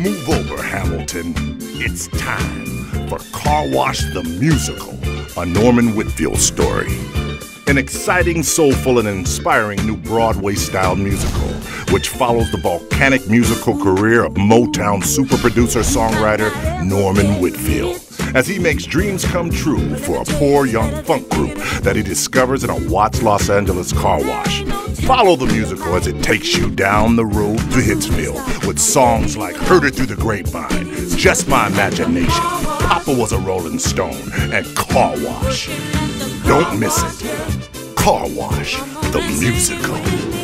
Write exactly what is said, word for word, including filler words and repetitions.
Move over, Hamilton. It's time for Car Wash the Musical, a Norman Whitfield story. An exciting, soulful, and inspiring new Broadway-styled musical, which follows the volcanic musical career of Motown super producer-songwriter Norman Whitfield, as he makes dreams come true for a poor young funk group that he discovers in a Watts, Los Angeles car wash. Follow the musical as it takes you down the road to Hitsville with songs like Heard It Through the Grapevine, Just My Imagination, Papa Was a Rolling Stone, and Car Wash. Don't miss it. Car Wash, the musical.